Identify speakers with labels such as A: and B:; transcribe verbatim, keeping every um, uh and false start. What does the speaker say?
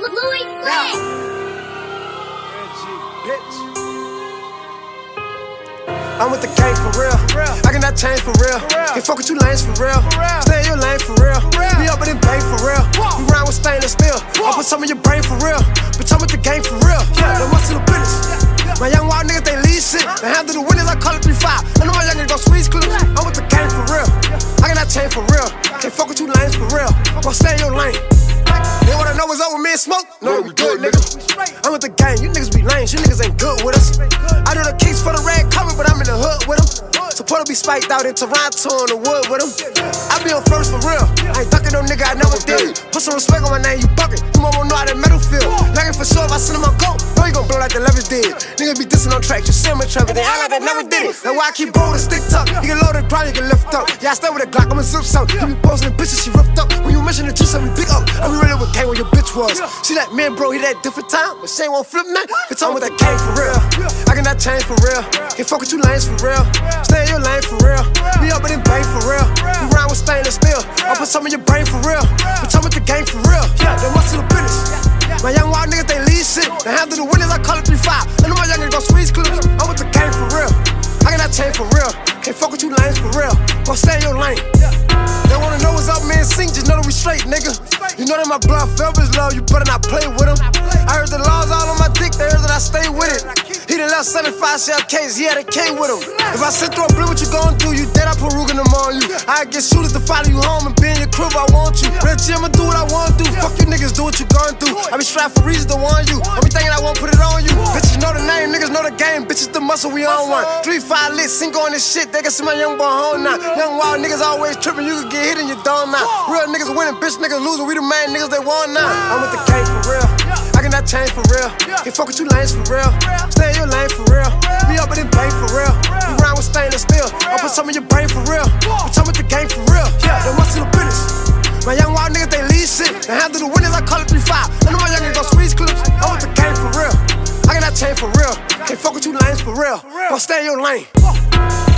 A: Louis Flex.
B: I'm with the gang for real. I cannot change for real. Can't fuck with you lanes for real. Stay in your lane for real. Be up in bang for real. You round with stainless steel. I'll put some in your brain for real. Bitch, I'm with the gang for real. No muscle the business. My young wild niggas, they lead shit. They handle the winners, I call it three five. I know my young niggas gon' squeeze clips. I'm with the gang for real. I cannot change for real. Can't fuck with you lanes for real. Gon' stay in your lane. They wanna know what's up with me and Smoke? No, we good, nigga. I'm with the gang, you niggas be lame, you niggas ain't good with us. I do the keys for the red carpet, but I'm in the hood with them. Supporter be spiked out in Toronto on the wood with them. I be on first for real, I ain't ducking no nigga, I never did. Put some respect on my name, you bucket. You mama know how that metal feel. Lagging for sure if I send him a goat, know you gon' blow like the Levis did. Niggas be dissing on tracks, you see them in traffic, they act like they never did it. That's why I keep bold and stick tuck. You get loaded, grind, you get lift up. Yeah, I stay with a Glock, I'm a zip so. You be posting the bitches, she ripped up. When you mention the juice, I be big up. I be really with gang where your bitch was. See that man, bro, he that different time, but she ain't won't flip man. Bitch, I'm with that gang for real. I cannot change for real. Can't fuck with you lanes for real. Stay in your lane for real. Be up in bang for real. You round with stainless steel. I'll put some in your brain for real. Bitch, I'm with the gang for real. They muscle the business. My young wild niggas, they lead shit. They handle the winners, I call it three five. I know my young niggas gon' squeeze clips. I'm with the gang for real. I cannot change for real. Can't fuck with you lanes for real. Gon' stay in your lane. They wanna know what's up, man, sing, just know that we straight, nigga. You know that my blood felt is low, you better not play with him. I heard the laws all on my dick, they heard that I stay with it. He done left seventy-five shell cases, he had a K with him. If I sit through a blue, what you gon' do? You dead, I put Rugen them on you. I get shooters to follow you home and be in your crib, I want you. Real G, I'ma do what I wanna do. Fuck you niggas, do what you gon' do. I be strapped for reasons to warn you. I be thinking I won't put it on you. Bitches know the name, niggas know the game. Bitches the muscle, we on one. Three, five lit, sink on this shit, they can see my young boy home now. Young wild niggas always tripping, you can get hit in your dome now. Real niggas winning, bitch niggas losing, we the main niggas they want now. I'm with the gang for real, I cannot change for real. Can't fuck with you lanes for real. Stay in your lane for real. Be up in bang for real. You round with stainless steel. I'll put some in your brain for real. Bitch, I'm with the gang for real. They muscle the business. My young wild niggas, they lead shit. They handle the winners, I call it three five. I know my young niggas gon' squeeze clips. I'm with the gang for real. I cannot change for real. Can't fuck with you lanes for real. Gon' stay in your lane.